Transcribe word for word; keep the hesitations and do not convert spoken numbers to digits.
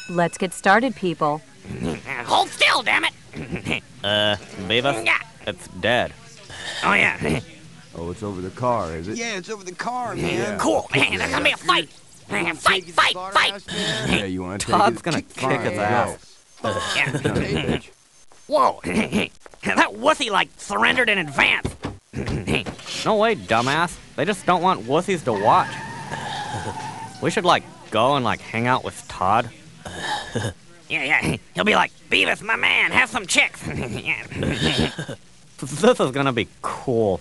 Let's get started, people. Hold still, damn it! uh, Beavis? Yeah. It's dead. Oh, yeah. Oh, it's over the car, is it? Yeah, it's over the car, man. Yeah. Cool, man. There's gonna be a fight. Fight, fight, fight! Yeah, you want to take Todd's it? gonna kick Fine, his go. ass. Yeah. Done, bitch. Whoa. That wussy, like, surrendered in advance. No way, dumbass. They just don't want wussies to watch. We should, like, go and, like, hang out with Todd. Yeah, yeah. He'll be like, Beavis, my man, have some chicks. Yeah. This is gonna be cool.